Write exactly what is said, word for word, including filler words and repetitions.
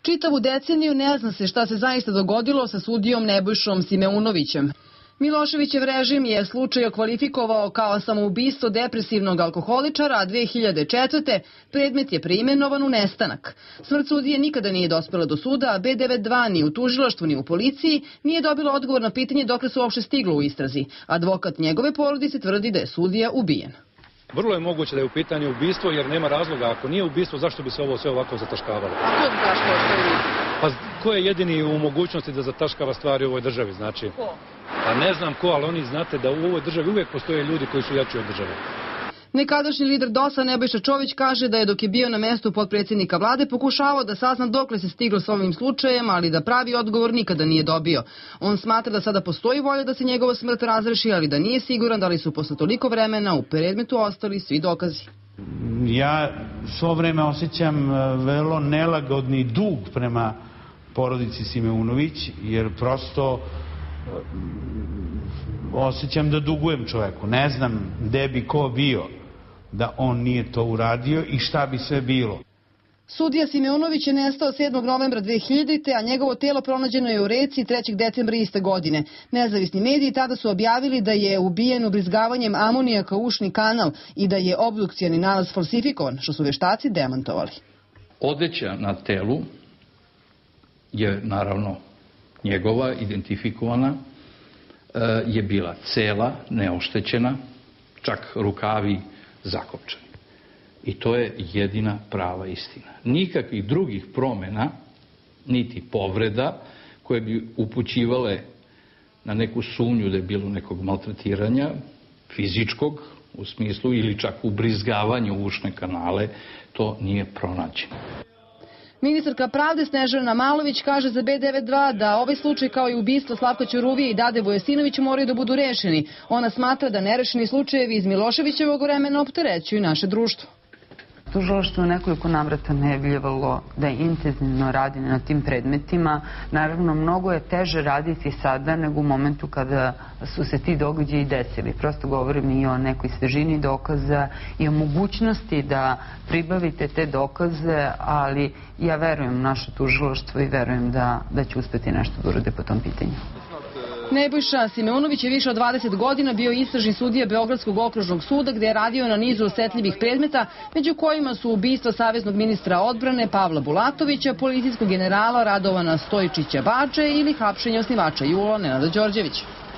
Čitavu deceniju ne zna se šta se zaista dogodilo sa sudijom Nebojšom Simeunovićem. Miloševićev režim je slučaj okvalifikovao kao samoubistvo depresivnog alkoholičara, a dve hiljade četvrte. predmet je preimenovan u nestanak. Smrt sudije nikada nije dospela do suda, a B devedeset dva ni u tužilaštvu ni u policiji nije dobila odgovor na pitanje dokle su uopšte stiglo u istrazi. Advokat njegove porodice tvrdi da je sudija ubijen. Vrlo je moguće da je u pitanju ubistvo, jer nema razloga. Ako nije ubistvo, zašto bi se ovo sve ovako zataškavalo? A ko zataškava stvari? Pa ko je jedini u mogućnosti da zataškava stvari u ovoj državi, znači? Ko? Pa ne znam ko, ali oni znate da u ovoj državi uvijek postoje ljudi koji su jači od države. Nekadašnji lider D O S-a Nebojša Čović kaže da je dok je bio na mestu potpredsjednika vlade pokušavao da sazna dokle se stiglo s ovim slučajem, ali da pravi odgovor nikada nije dobio. On smatra da sada postoji volja da se njegova smrt razreši, ali da nije siguran da li su posle toliko vremena u predmetu ostali svi dokazi. Ja svo vreme osjećam vrlo nelagodni dug prema porodici Simeunović, jer prosto osjećam da dugujem čoveku. Ne znam gde bi ko bio da on nije to uradio i šta bi sve bilo. Sudija Simeunović je nestao sedmog novembra dve hiljadite. a njegovo telo pronađeno je u reci trećeg decembra iste godine. Nezavisni mediji tada su objavili da je ubijen ubrizgavanjem amonijaka u ušni kanal i da je obdukcioni nalaz falsifikovan, što su veštaci demantovali. Odeća na telu je naravno njegova, identifikovana, je bila cela, neoštećena, čak rukavi zakopčani. I to je jedina prava istina. Nikakvih drugih promjena, niti povreda, koje bi upućivale na neku sumnju da je bilo nekog maltretiranja, fizičkog u smislu ili čak ubrizgavanja u ušne kanale, to nije pronađeno. Ministarka pravde Snežana Malović kaže za B devedeset dva da ovaj slučaj kao i ubistvo Slavka Ćuruvije i Dade Vujasinovića moraju da budu rešeni. Ona smatra da nerešeni slučajevi iz Miloševićevog vremena opterećuju naše društvo. Tužilaštvo nekoliko navrata najavljivalo da intenzivno radi na tim predmetima. Naravno, mnogo je teže raditi sada nego u momentu kada su se ti događaji desili. Prosto govorim i o nekoj svežini dokaza i o mogućnosti da pribavite te dokaze, ali ja verujem u naše tužilaštvo i verujem da, da će uspeti nešto da urade po tom pitanju. Nebojša Simeunović je više od dvadeset godina bio istražni sudija Beogradskog okružnog suda, gde je radio na nizu osetljivih predmeta, među kojima su ubistva saveznog ministra odbrane Pavla Bulatovića, policijskog generala Radovana Stojičića Bače ili hapšenje osnivača Julo Nenada Đorđevića.